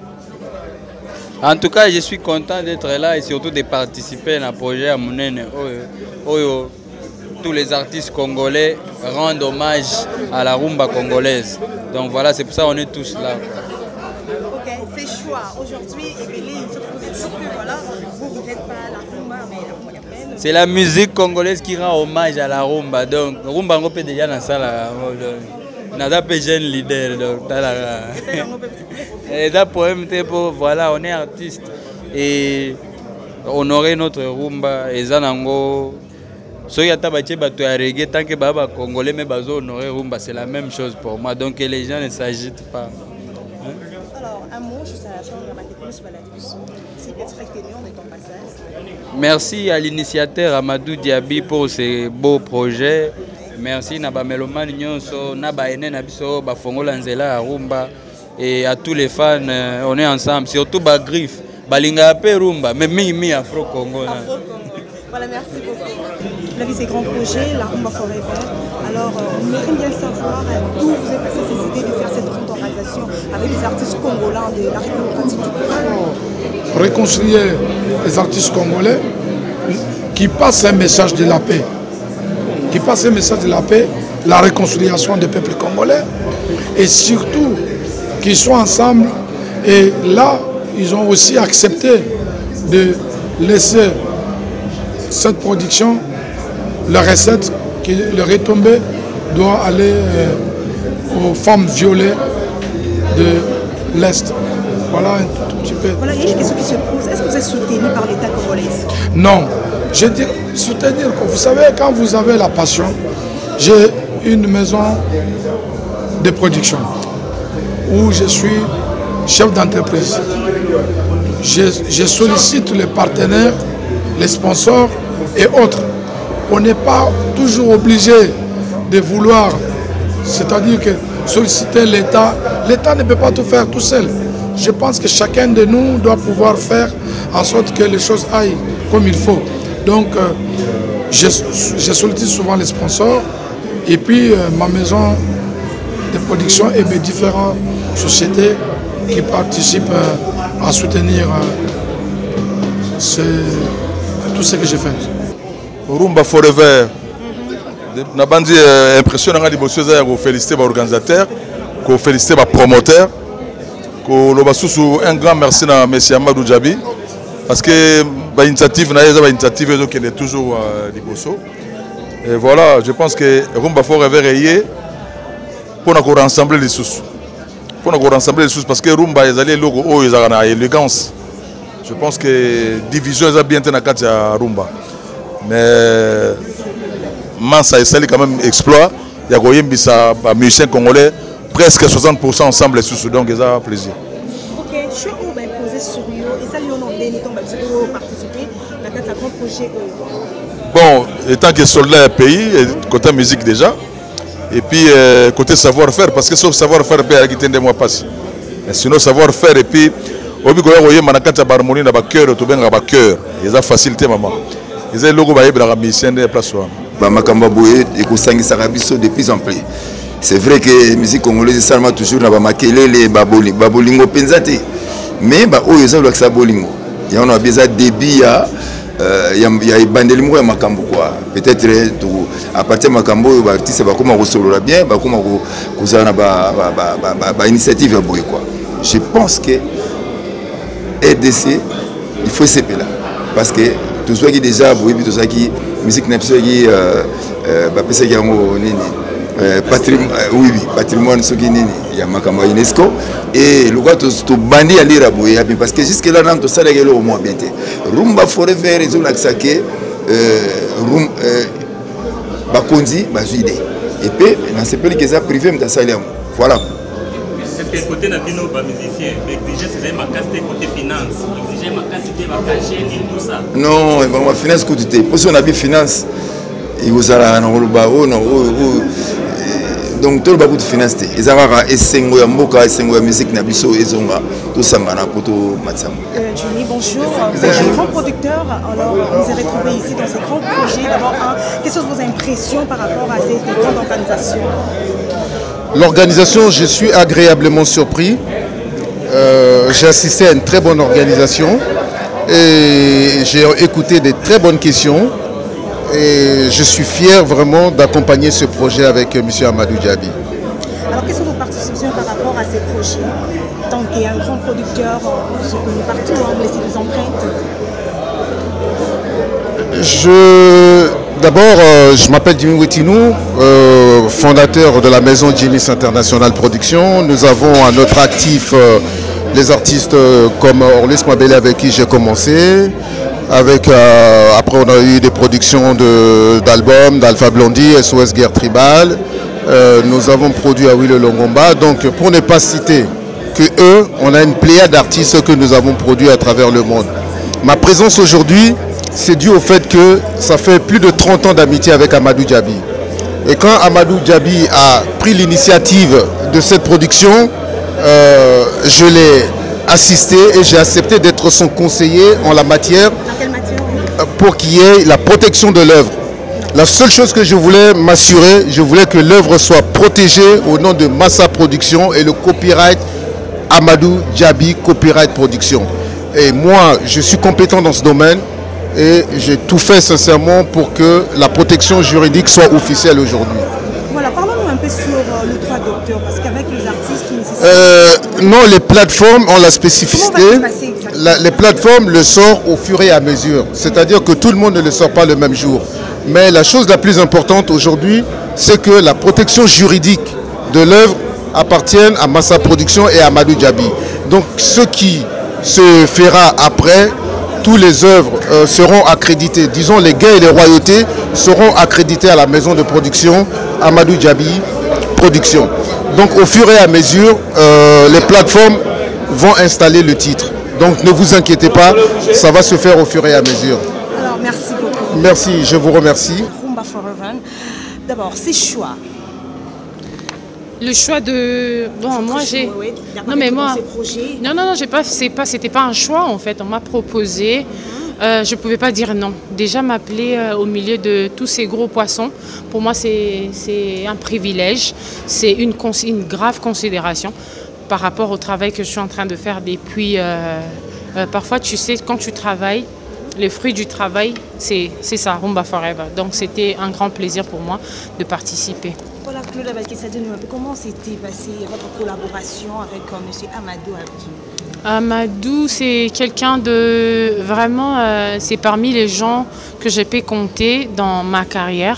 En tout cas, je suis content d'être là et surtout de participer à un projet à Mounene. Tous les artistes congolais rendent hommage à la rumba congolaise. Donc voilà, c'est pour ça qu'on est tous là. Ok, ces choix aujourd'hui, et bien, il se trouve des que voilà, vous vous n'êtes pas la rumba, mais la rumba peine. C'est la musique congolaise qui rend hommage à la rumba. Donc, rumba on peut déjà dans ça là. Nada pas jeune leader donc dans la. Et ça poème pour voilà, on est artiste et honorer notre rumba et zanango. So y a tabaché bato ya reggae tant que baba congolais mais bazo honorer rumba c'est la même chose pour moi donc les gens ne s'agitent pas. Alors un mot juste à la fin de la découverte Baladus. C'est être réunion de ton passage. Merci à l'initiateur Amadou Diaby pour ces beaux projets. Merci na ba melomane nyonso na ba ene na biso ba fongola nzela rumba et à tous les fans on est ensemble surtout ba griffe balinga pe rumba mais mi mi afro Congo. Voilà, merci beaucoup. La vie, c'est grand projet, la Rumba Forever. Alors, euh, on aimerait bien savoir euh, d'où vous avez passé ces idées de faire cette grande organisation avec les artistes congolais de la République du Congo. Réconcilier les artistes congolais qui passent un message de la paix, qui passent un message de la paix, la réconciliation des peuples congolais, et surtout qu'ils soient ensemble. Et là, ils ont aussi accepté de laisser cette production, la recette, qui, le retombé doit aller euh, aux femmes violées de l'Est. Voilà un tout petit peu. Voilà, il y a une question qui se pose. Est-ce que vous êtes soutenu par l'État congolais? Non. Je dis, soutenir, vous savez, quand vous avez la passion, j'ai une maison de production où je suis chef d'entreprise. Je, je sollicite les partenaires, les sponsors et autres. On n'est pas toujours obligé de vouloir, c'est-à-dire que solliciter l'État. L'État ne peut pas tout faire tout seul. Je pense que chacun de nous doit pouvoir faire en sorte que les choses aillent comme il faut. Donc, euh, je, je sollicite souvent les sponsors et puis euh, ma maison de production et mes différentes sociétés qui participent euh, à soutenir euh, ce, tout ce que je fais. Rumba Forever. Na bandi impression nga liboso za ko féliciter ba organisateur, ko féliciter ba promoteur, ko loba susu un grand merci na monsieur Amadou Diaby parce que ba initiative na yeza ba initiative ezo qui est toujours liboso. Et voilà, je pense que Rumba Forever est pour na ko rassembler les sous. Pour na ko rassembler les sous parce que Rumba ezali logo o ezaka na élégance. Je pense que division est bien na kati ya Rumba. Mais Mansa et Sali quand même exploit. Il y a Goyembisa, un musicien congolais, presque soixante pour cent ensemble sous donc ils ont plaisir. Ok, je suis posé sur eux et ça lui on a donné ton participer dans un grand projet. Bon, étant que soldat pays, côté musique déjà, et puis euh, côté savoir-faire, parce que sauf savoir-faire, il y a des mois passés. Mais sinon savoir-faire et puis Obi Goya Goye Manakata Barmoni n'a pas cœur, tout bien n'a pas cœur. Ils ont facilité maman. Ils ont le logo baïb la musicien de place. Bamakamba Boye et Kosangi Sarabiso de plus en plus. C'est vrai que la musique congolaise ça m'a toujours na bamakele les baboli babolingo penzate. Mais ba o ils ont le sabolingo. Il y en a besoin débit à il y a il y a bandelingo ya makambo quoi. Peut-être à partir de makambo ba artiste ba comment resolola bien ba comment kozana ba ba ba ba initiative ya boye quoi. Je pense que R D C il faut se là parce que tout ce qui déjà boye tout ça qui musique n'a pas qui bah parce qu'il y a un patrimoine oui oui patrimoine ce qui nini il y a makambo UNESCO et le gars tout tout bandi à lire boye parce que jusque là dans tout ça les au moins bien Rumba Forever ils ont l'accès rum bakonzi bazuide et puis dans ce pays que ça privé mais ça voilà. Est-ce que côté nabino ba musicien exiger c'est ma casse côté finance exiger ma casse de ma cacher et tout ça non et ma finance côté pour si on a bien finance il vous a na ba o na donc tout le beaucoup de finance ils avaient esengo ya mboka esengo ya musique na biso ezonga tout ça mana poto matsam. Julie, bonjour. Vous êtes un grand producteur. Alors, vous avez trouvé ici dans ces grands projets. D'abord, quelles sont vos impressions par rapport à cette grande organisation? L'organisation, je suis agréablement surpris. Euh, j'ai assisté à une très bonne organisation et j'ai écouté des très bonnes questions. Et je suis fier vraiment d'accompagner ce projet avec M. Amadou Diaby. Alors, quelles sont vos participations perception par rapport à ces projets? Tant qu'il y a un grand producteur, vous êtes connu partout, hein, vous laissez des empreintes. Je... D'abord, euh, je m'appelle Jimmy Wetinou, euh, fondateur de la maison Jimmy's International Production. Nous avons à notre actif euh, les artistes euh, comme Orlis Mabele avec qui j'ai commencé. Avec, euh, après, on a eu des productions d'albums d'Alpha Blondie, S O S Guerre Tribal. Euh, nous avons produit à Will Longomba. Donc, pour ne pas citer que eux, on a une pléiade d'artistes que nous avons produits à travers le monde. Ma présence aujourd'hui, c'est dû au fait que ça fait plus de trente ans d'amitié avec Amadou Djabi. Et quand Amadou Djabi a pris l'initiative de cette production, euh, je l'ai assisté et j'ai accepté d'être son conseiller en la matière. Dans quelle matière? Pour qu'il y ait la protection de l'œuvre. La seule chose que je voulais m'assurer, je voulais que l'œuvre soit protégée au nom de Massa Production et le copyright Amadou Djabi Copyright Production. Et moi, je suis compétent dans ce domaine. Et j'ai tout fait sincèrement pour que la protection juridique soit officielle aujourd'hui. Voilà, parlons-nous un peu sur euh, le droit d'auteur, parce qu'avec les artistes... Euh, non, les plateformes ont la spécificité. La, les plateformes le sortent au fur et à mesure. C'est-à-dire que tout le monde ne le sort pas le même jour. Mais la chose la plus importante aujourd'hui, c'est que la protection juridique de l'œuvre appartienne à Massa Production et à Amadou Djabi. Donc ce qui se fera après... Tous les œuvres euh, seront accréditées, disons les gains et les royautés seront accrédités à la maison de production Amadou Djabi Production. Donc au fur et à mesure, euh, les plateformes vont installer le titre. Donc ne vous inquiétez pas, ça va se faire au fur et à mesure. Alors merci beaucoup. Merci, je vous remercie. Rumba Forever. D'abord, c'est choix. Le choix de... Bon, moi j'ai... Oui, non, mais moi... Projets. Non, non, non, j'ai pas... c'est pas... c'était pas un choix en fait. On m'a proposé. Mm-hmm. euh, je ne pouvais pas dire non. Déjà m'appeler euh, au milieu de tous ces gros poissons, pour moi c'est un privilège. C'est une, une grave considération par rapport au travail que je suis en train de faire depuis... Euh, euh, parfois, tu sais, quand tu travailles, les fruits du travail, c'est ça, Rumba Forever. Donc c'était un grand plaisir pour moi de participer. Voilà, Claude Abalkessadine, comment s'était passée votre collaboration avec euh, M. Amadou Djabi? Amadou, c'est quelqu'un de vraiment, euh, c'est parmi les gens que j'ai pu compter dans ma carrière.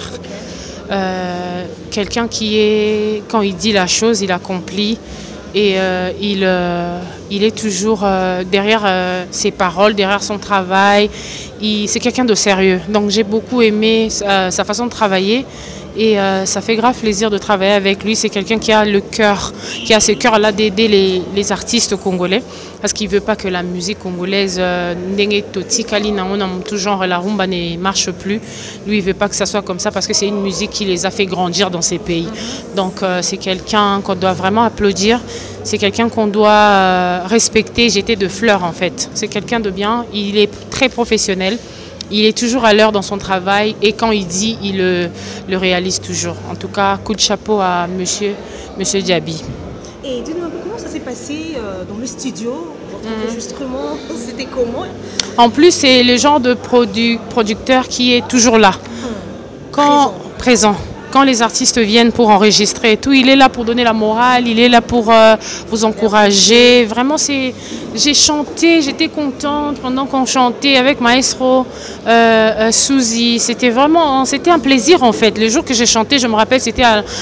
Euh, quelqu'un qui est, quand il dit la chose, il accomplit. Et euh, il, euh, il est toujours euh, derrière euh, ses paroles, derrière son travail. C'est quelqu'un de sérieux. Donc j'ai beaucoup aimé euh, sa façon de travailler. Et euh, ça fait grave plaisir de travailler avec lui. C'est quelqu'un qui a le cœur, qui a ce cœur-là d'aider les, les artistes congolais. Parce qu'il ne veut pas que la musique congolaise, Ndenge Toti, Kalina, tout genre, la rumba ne marche plus. Lui, il ne veut pas que ça soit comme ça parce que c'est une musique qui les a fait grandir dans ces pays. Donc euh, c'est quelqu'un qu'on doit vraiment applaudir. C'est quelqu'un qu'on doit euh, respecter, jeter de fleurs en fait. C'est quelqu'un de bien, il est très professionnel. Il est toujours à l'heure dans son travail et quand il dit, il le, le réalise toujours. En tout cas, coup de chapeau à monsieur, monsieur Djabi. Et dites-nous un peu comment ça s'est passé euh, dans le studio, votre mmh. enregistrement, c'était comment? En plus, c'est le genre de produ producteur qui est toujours là, mmh. quand présent. présent. Quand les artistes viennent pour enregistrer et tout, il est là pour donner la morale, il est là pour euh, vous encourager. Vraiment, c'est, j'ai chanté, j'étais contente pendant qu'on chantait avec Maestro, euh, euh, Suzy. C'était vraiment, c'était un plaisir en fait. Le jour que j'ai chanté, je me rappelle, c'était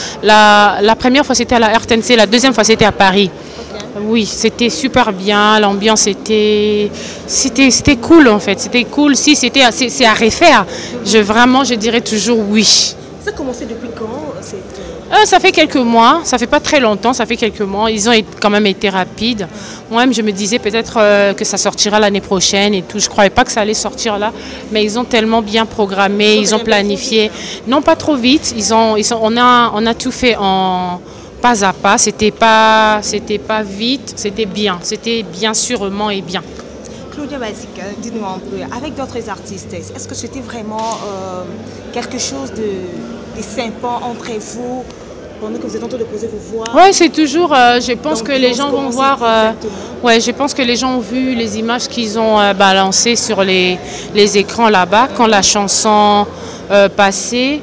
la, la première fois, c'était à la R T N C, la deuxième fois, c'était à Paris. Oui, c'était super bien, l'ambiance était, c'était cool en fait, c'était cool. Si c'était, c'est à refaire, je, vraiment, je dirais toujours oui. Ça a commencé depuis quand cette... euh, Ça fait quelques mois, ça fait pas très longtemps, ça fait quelques mois. Ils ont quand même été rapides. Moi-même, je me disais peut-être euh, que ça sortira l'année prochaine et tout. Je croyais pas que ça allait sortir là, mais ils ont tellement bien programmé, ils ont planifié. Non, pas trop vite. Ils ont, ils ont, on a, on a tout fait en pas à pas. C'était pas, c'était pas vite, c'était bien, c'était bien sûrement et bien. Claudia Basique, dites-nous un peu, avec d'autres artistes, est-ce que c'était vraiment euh, quelque chose de, de sympa entre vous pendant que vous êtes en train de poser vos voix? Oui, c'est toujours, euh, je pense Donc, que les gens vont voir, euh, ouais, je pense que les gens ont vu les images qu'ils ont euh, balancées sur les, les écrans là-bas quand la chanson euh, passait.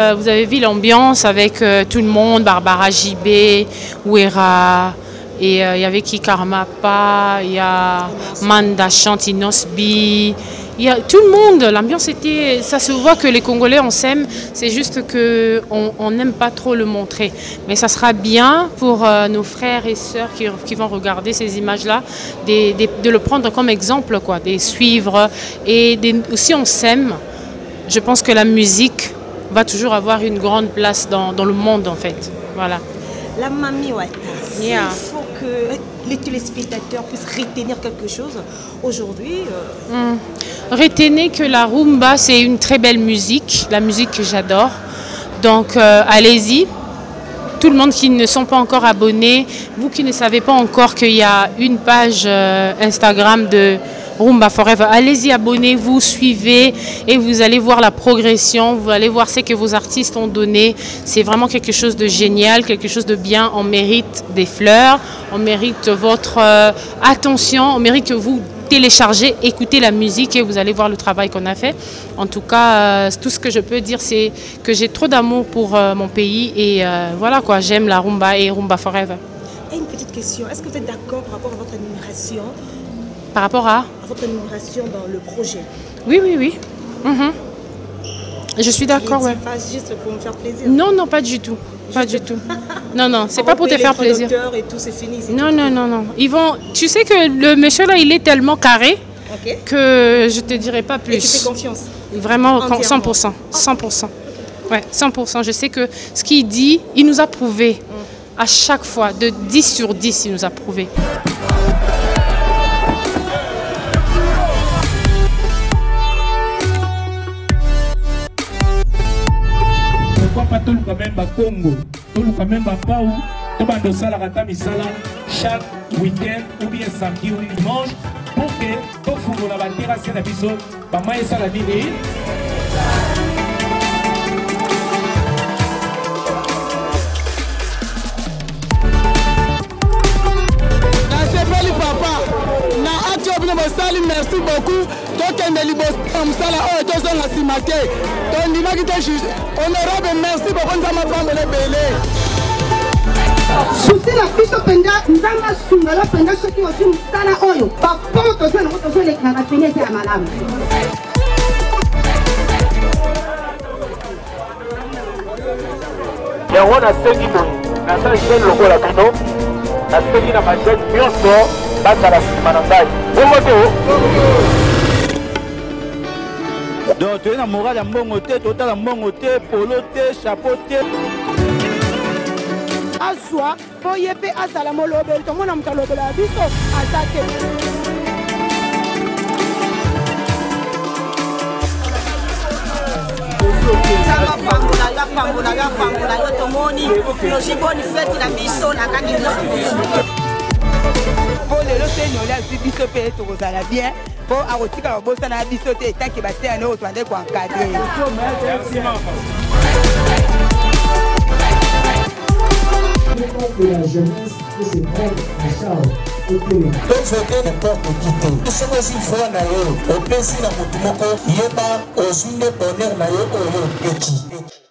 euh, vous avez vu l'ambiance avec euh, tout le monde, Barbara J B, Ouera, et il euh, y avait Kikaramapa, il y a Manda Chantinosbi, il y a tout le monde. L'ambiance était, ça se voit que les Congolais on s'aime, c'est juste qu'on n'aime pas trop le montrer. Mais ça sera bien pour euh, nos frères et sœurs qui, qui vont regarder ces images-là, de, de, de le prendre comme exemple, quoi, de suivre. Et de, aussi on s'aime, je pense que la musique va toujours avoir une grande place dans, dans le monde en fait. Voilà. La Mami Walta, yeah. Il faut que les téléspectateurs puissent retenir quelque chose aujourd'hui. Euh... Mm. Retenez que la rumba, c'est une très belle musique, la musique que j'adore. Donc euh, allez-y. Tout le monde qui ne sont pas encore abonnés, vous qui ne savez pas encore qu'il y a une page euh, Instagram de Rumba Forever, allez-y, abonnez-vous, suivez et vous allez voir la progression, vous allez voir ce que vos artistes ont donné. C'est vraiment quelque chose de génial, quelque chose de bien. On mérite des fleurs, on mérite votre euh, attention, on mérite que vous téléchargez, écoutez la musique et vous allez voir le travail qu'on a fait. En tout cas, euh, tout ce que je peux dire, c'est que j'ai trop d'amour pour euh, mon pays et euh, voilà quoi, j'aime la rumba et Rumba Forever. Et une petite question, est-ce que vous êtes d'accord par rapport à votre admiration? Par rapport à, à votre admiration dans le projet? Oui, oui, oui. Mm-hmm. Je suis d'accord, ouais. Pas juste pour me faire plaisir. Non, non, pas du tout. Pas du tout. Non, non, c'est pas pour te faire plaisir. Et tout, c'est fini, non, non, non, non. Ils vont. Tu sais que le monsieur là, il est tellement carré okay. que je te dirai pas plus. Et tu fais confiance? Vraiment, cent pour cent. cent pour cent. Ouais, cent pour cent. Je sais que ce qu'il dit, il nous a prouvé. Mm. À chaque fois, de dix sur dix, il nous a prouvé. Pourquoi pas tout le même à Congo, tout le même à Pau, tout le monde à la misala chaque week-end ou bien samedi ou dimanche pour que tout le monde la terrasse de l'épisode, maman et ça la dîner. Merci beaucoup. Donc, honorable, merci beaucoup. Souci la biso penda nzamba sunga la penda soki osi mutala oyo papo tozana tozoleka na fenêtre ya malamu. yango nasengi boye nasala chaine lokola bino nasengi na machaine nyonso bazala nsima na ngai bongo te donc toye na morale ya mbongo te totala mbongo te polo te chapeau te azwa po ye mpe azala molobeli tomona moto alobela ya biso aza te. Samba pangola yo pangola yo pangola yo tomoni lojiboni feti na biso na kaki po lelo te nyoli azwi biso mpe tokozala bien po akotika babosana ya biso te etanke baseyane oyo twande koencadre. Que la jeunesse peut se prendre en charge au téléphone. Tozote n'importe qui te. Soki osi foi na yo, opesi na motu moko yeba ozwi nde bonheur na yo oyo eki.